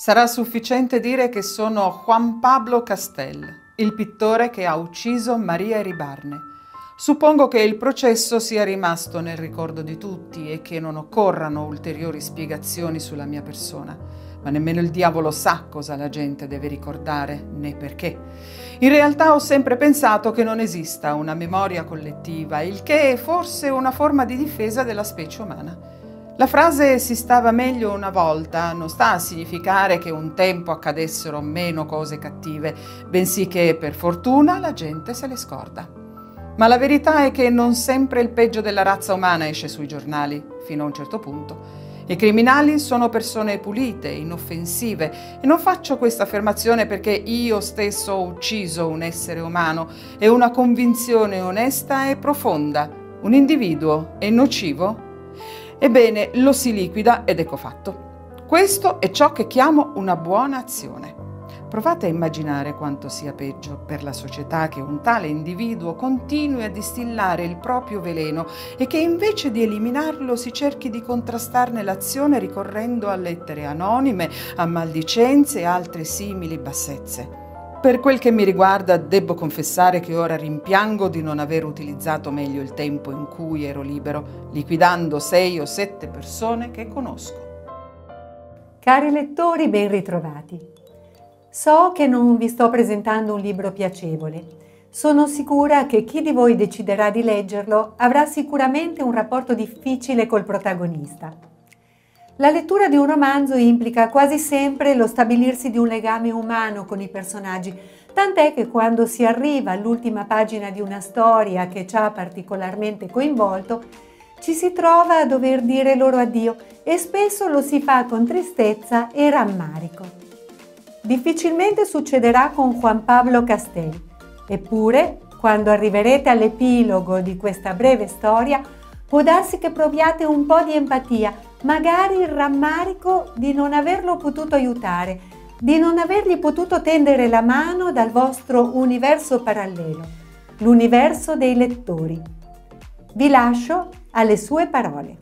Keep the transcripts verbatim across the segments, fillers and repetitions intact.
Sarà sufficiente dire che sono Juan Pablo Castel, il pittore che ha ucciso Maria Iribarne. Suppongo che il processo sia rimasto nel ricordo di tutti e che non occorrano ulteriori spiegazioni sulla mia persona, ma nemmeno il diavolo sa cosa la gente deve ricordare, né perché. In realtà ho sempre pensato che non esista una memoria collettiva, il che è forse una forma di difesa della specie umana. La frase "si stava meglio una volta" non sta a significare che un tempo accadessero meno cose cattive, bensì che, per fortuna, la gente se le scorda. Ma la verità è che non sempre il peggio della razza umana esce sui giornali, fino a un certo punto. I criminali sono persone pulite, inoffensive, e non faccio questa affermazione perché io stesso ho ucciso un essere umano. È una convinzione onesta e profonda. Un individuo è nocivo? Ebbene, lo si liquida ed ecco fatto. Questo è ciò che chiamo una buona azione. Provate a immaginare quanto sia peggio per la società che un tale individuo continui a distillare il proprio veleno e che invece di eliminarlo si cerchi di contrastarne l'azione ricorrendo a lettere anonime, a maldicenze e altre simili bassezze. Per quel che mi riguarda, debbo confessare che ora rimpiango di non aver utilizzato meglio il tempo in cui ero libero, liquidando sei o sette persone che conosco. Cari lettori, ben ritrovati. So che non vi sto presentando un libro piacevole. Sono sicura che chi di voi deciderà di leggerlo avrà sicuramente un rapporto difficile col protagonista. La lettura di un romanzo implica quasi sempre lo stabilirsi di un legame umano con i personaggi, tant'è che quando si arriva all'ultima pagina di una storia che ci ha particolarmente coinvolto, ci si trova a dover dire loro addio e spesso lo si fa con tristezza e rammarico. Difficilmente succederà con Juan Pablo Castel, eppure, quando arriverete all'epilogo di questa breve storia, può darsi che proviate un po' di empatia, magari il rammarico di non averlo potuto aiutare, di non avergli potuto tendere la mano dal vostro universo parallelo, l'universo dei lettori. Vi lascio alle sue parole.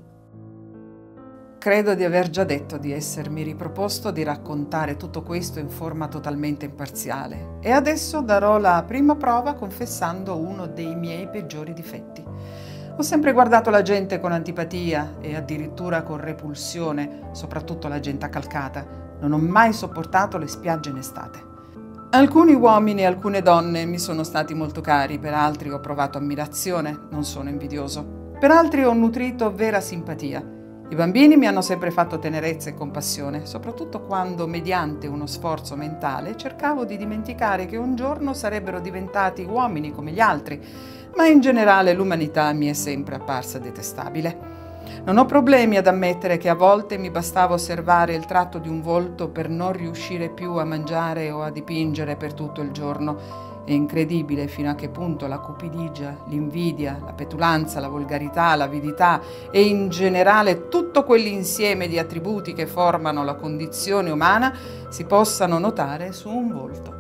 Credo di aver già detto di essermi riproposto di raccontare tutto questo in forma totalmente imparziale e adesso darò la prima prova confessando uno dei miei peggiori difetti. Ho sempre guardato la gente con antipatia e addirittura con repulsione, soprattutto la gente accalcata. Non ho mai sopportato le spiagge in estate. Alcuni uomini e alcune donne mi sono stati molto cari, per altri ho provato ammirazione, non sono invidioso. Per altri ho nutrito vera simpatia. I bambini mi hanno sempre fatto tenerezza e compassione, soprattutto quando, mediante uno sforzo mentale, cercavo di dimenticare che un giorno sarebbero diventati uomini come gli altri, ma in generale l'umanità mi è sempre apparsa detestabile. Non ho problemi ad ammettere che a volte mi bastava osservare il tratto di un volto per non riuscire più a mangiare o a dipingere per tutto il giorno. È incredibile fino a che punto la cupidigia, l'invidia, la petulanza, la volgarità, l'avidità e in generale tutto quell'insieme di attributi che formano la condizione umana si possano notare su un volto.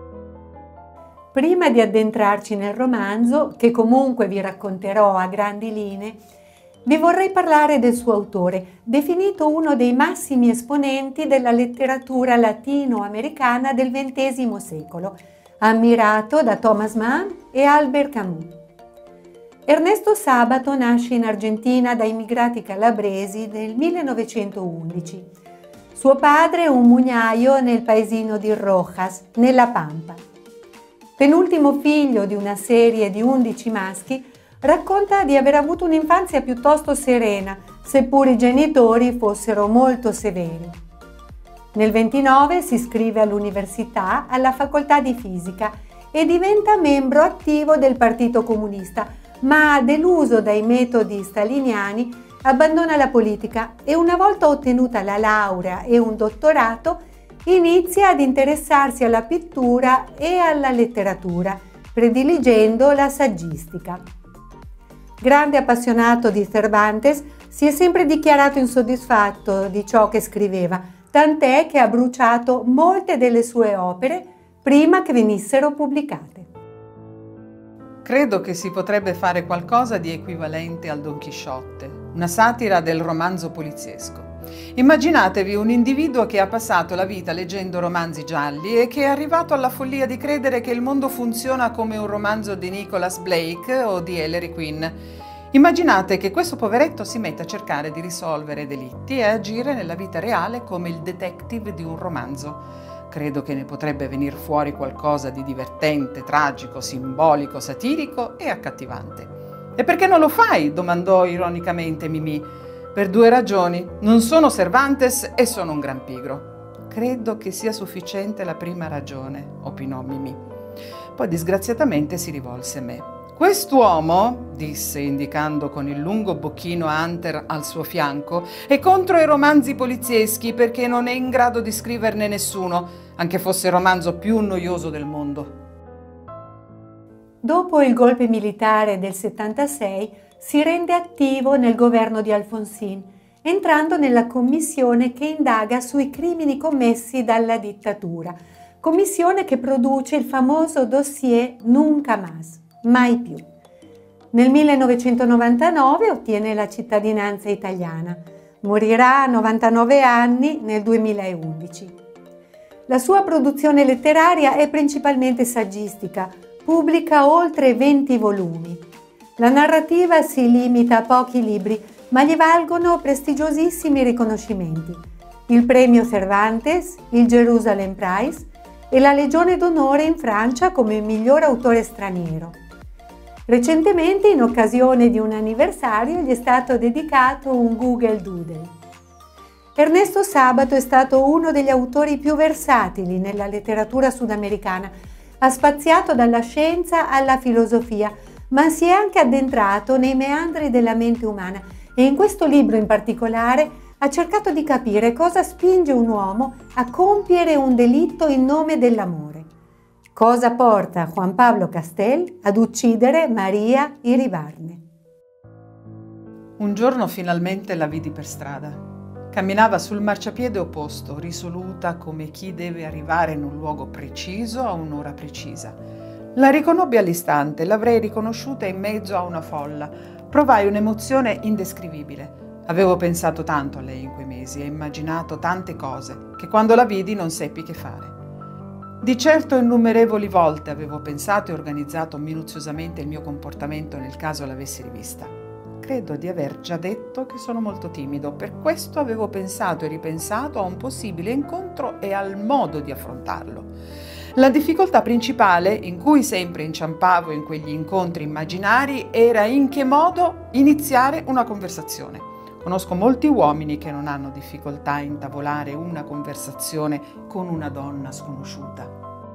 Prima di addentrarci nel romanzo, che comunque vi racconterò a grandi linee, vi vorrei parlare del suo autore, definito uno dei massimi esponenti della letteratura latinoamericana del ventesimo secolo, ammirato da Thomas Mann e Albert Camus. Ernesto Sabato nasce in Argentina da immigrati calabresi nel millenovecentoundici. Suo padre è un mugnaio nel paesino di Rojas, nella Pampa. Penultimo figlio di una serie di undici maschi, racconta di aver avuto un'infanzia piuttosto serena, seppur i genitori fossero molto severi. Nel ventinove si iscrive all'università alla facoltà di fisica e diventa membro attivo del Partito Comunista, ma deluso dai metodi staliniani abbandona la politica e una volta ottenuta la laurea e un dottorato inizia ad interessarsi alla pittura e alla letteratura, prediligendo la saggistica. Grande appassionato di Cervantes, si è sempre dichiarato insoddisfatto di ciò che scriveva, tant'è che ha bruciato molte delle sue opere prima che venissero pubblicate. Credo che si potrebbe fare qualcosa di equivalente al Don Chisciotte, una satira del romanzo poliziesco. Immaginatevi un individuo che ha passato la vita leggendo romanzi gialli e che è arrivato alla follia di credere che il mondo funziona come un romanzo di Nicholas Blake o di Ellery Quinn. Immaginate che questo poveretto si metta a cercare di risolvere delitti e agire nella vita reale come il detective di un romanzo. Credo che ne potrebbe venir fuori qualcosa di divertente, tragico, simbolico, satirico e accattivante. «E perché non lo fai?» domandò ironicamente Mimì. «Per due ragioni. Non sono Cervantes e sono un gran pigro». «Credo che sia sufficiente la prima ragione», opinò Mimì. Poi disgraziatamente si rivolse a me. «Quest'uomo», disse indicando con il lungo bocchino Hunter al suo fianco, «è contro i romanzi polizieschi perché non è in grado di scriverne nessuno, anche fosse il romanzo più noioso del mondo». Dopo il golpe militare del settantasei si rende attivo nel governo di Alfonsín, entrando nella commissione che indaga sui crimini commessi dalla dittatura, commissione che produce il famoso dossier Nunca Más. Mai più. Nel millenovecentonovantanove ottiene la cittadinanza italiana. Morirà a novantanove anni nel duemilaundici. La sua produzione letteraria è principalmente saggistica, pubblica oltre venti volumi. La narrativa si limita a pochi libri, ma gli valgono prestigiosissimi riconoscimenti: il premio Cervantes, il Jerusalem Prize e la Legione d'Onore in Francia come miglior autore straniero. Recentemente, in occasione di un anniversario, gli è stato dedicato un Google Doodle. Ernesto Sabato è stato uno degli autori più versatili nella letteratura sudamericana. Ha spaziato dalla scienza alla filosofia, ma si è anche addentrato nei meandri della mente umana e in questo libro in particolare ha cercato di capire cosa spinge un uomo a compiere un delitto in nome dell'amore. Cosa porta Juan Pablo Castel ad uccidere Maria Iribarne? Un giorno finalmente la vidi per strada. Camminava sul marciapiede opposto, risoluta come chi deve arrivare in un luogo preciso a un'ora precisa. La riconobbi all'istante, l'avrei riconosciuta in mezzo a una folla. Provai un'emozione indescrivibile. Avevo pensato tanto a lei in quei mesi e immaginato tante cose, che quando la vidi non seppi che fare. Di certo innumerevoli volte avevo pensato e organizzato minuziosamente il mio comportamento nel caso l'avessi rivista. Credo di aver già detto che sono molto timido, per questo avevo pensato e ripensato a un possibile incontro e al modo di affrontarlo. La difficoltà principale in cui sempre inciampavo in quegli incontri immaginari era in che modo iniziare una conversazione. Conosco molti uomini che non hanno difficoltà a intavolare una conversazione con una donna sconosciuta.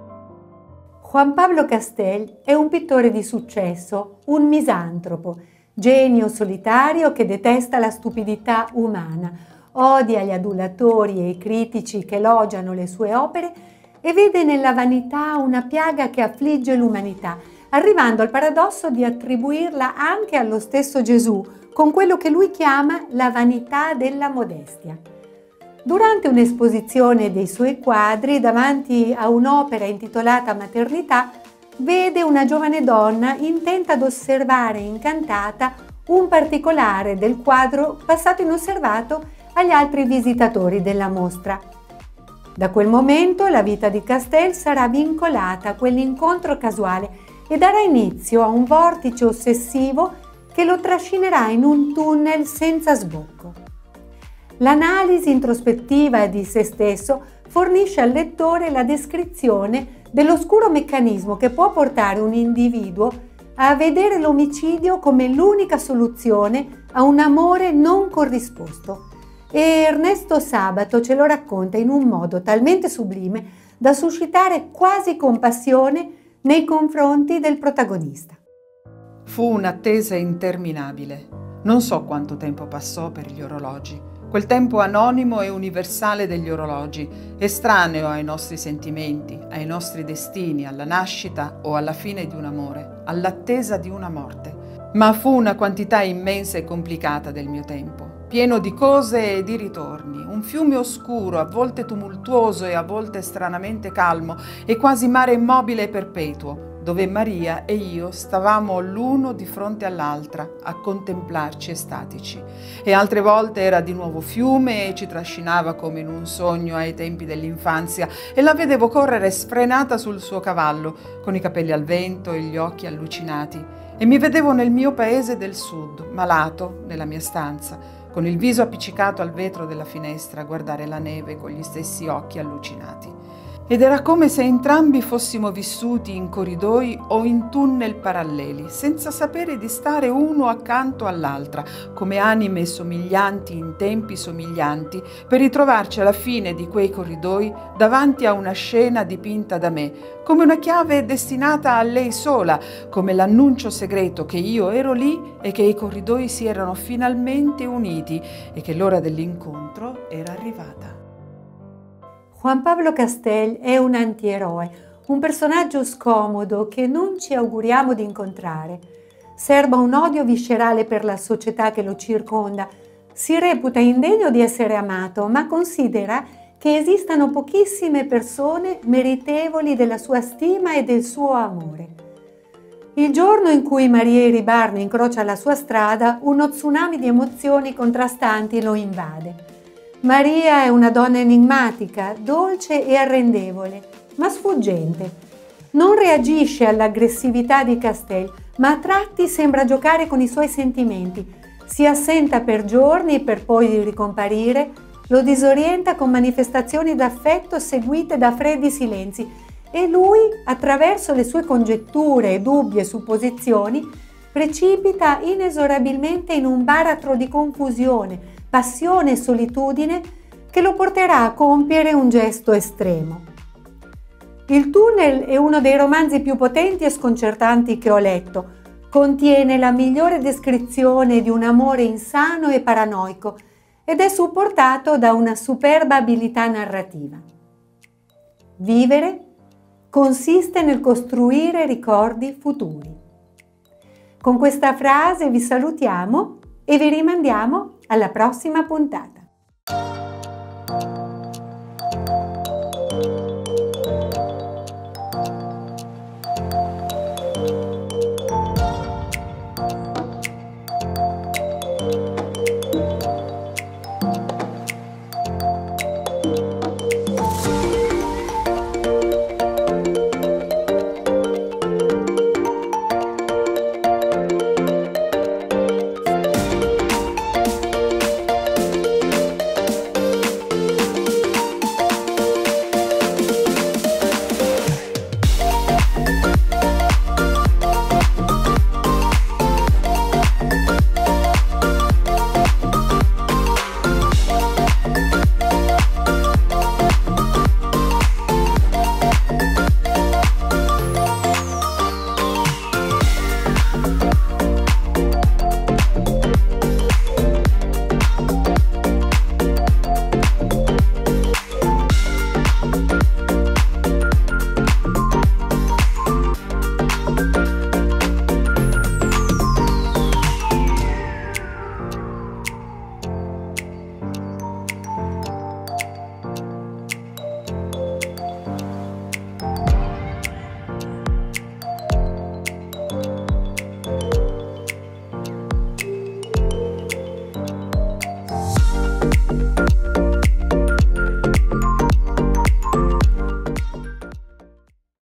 Juan Pablo Castel è un pittore di successo, un misantropo, genio solitario che detesta la stupidità umana, odia gli adulatori e i critici che elogiano le sue opere e vede nella vanità una piaga che affligge l'umanità, arrivando al paradosso di attribuirla anche allo stesso Gesù, con quello che lui chiama la vanità della modestia. Durante un'esposizione dei suoi quadri davanti a un'opera intitolata Maternità, vede una giovane donna intenta ad osservare incantata un particolare del quadro passato inosservato agli altri visitatori della mostra. Da quel momento la vita di Castel sarà vincolata a quell'incontro casuale e darà inizio a un vortice ossessivo che lo trascinerà in un tunnel senza sbocco. L'analisi introspettiva di se stesso fornisce al lettore la descrizione dell'oscuro meccanismo che può portare un individuo a vedere l'omicidio come l'unica soluzione a un amore non corrisposto. E Ernesto Sabato ce lo racconta in un modo talmente sublime da suscitare quasi compassione nei confronti del protagonista. Fu un'attesa interminabile. Non so quanto tempo passò per gli orologi. Quel tempo anonimo e universale degli orologi, estraneo ai nostri sentimenti, ai nostri destini, alla nascita o alla fine di un amore, all'attesa di una morte. Ma fu una quantità immensa e complicata del mio tempo, pieno di cose e di ritorni, un fiume oscuro, a volte tumultuoso e a volte stranamente calmo, e quasi mare immobile e perpetuo, dove Maria e io stavamo l'uno di fronte all'altra a contemplarci estatici. E altre volte era di nuovo fiume e ci trascinava come in un sogno ai tempi dell'infanzia, e la vedevo correre sfrenata sul suo cavallo, con i capelli al vento e gli occhi allucinati. E mi vedevo nel mio paese del sud, malato, nella mia stanza, con il viso appiccicato al vetro della finestra a guardare la neve con gli stessi occhi allucinati. Ed era come se entrambi fossimo vissuti in corridoi o in tunnel paralleli, senza sapere di stare uno accanto all'altra, come anime somiglianti in tempi somiglianti, per ritrovarci alla fine di quei corridoi davanti a una scena dipinta da me, come una chiave destinata a lei sola, come l'annuncio segreto che io ero lì e che i corridoi si erano finalmente uniti e che l'ora dell'incontro era arrivata. Juan Pablo Castel è un antieroe, un personaggio scomodo che non ci auguriamo di incontrare. Serba un odio viscerale per la società che lo circonda, si reputa indegno di essere amato, ma considera che esistano pochissime persone meritevoli della sua stima e del suo amore. Il giorno in cui Maria Iribarne incrocia la sua strada, uno tsunami di emozioni contrastanti lo invade. Maria è una donna enigmatica, dolce e arrendevole, ma sfuggente. Non reagisce all'aggressività di Castel, ma a tratti sembra giocare con i suoi sentimenti. Si assenta per giorni per poi ricomparire, lo disorienta con manifestazioni d'affetto seguite da freddi silenzi e lui, attraverso le sue congetture, dubbi e supposizioni, precipita inesorabilmente in un baratro di confusione, passione e solitudine che lo porterà a compiere un gesto estremo. Il tunnel è uno dei romanzi più potenti e sconcertanti che ho letto. Contiene la migliore descrizione di un amore insano e paranoico ed è supportato da una superba abilità narrativa. Vivere consiste nel costruire ricordi futuri. Con questa frase vi salutiamo e vi rimandiamo alla prossima puntata.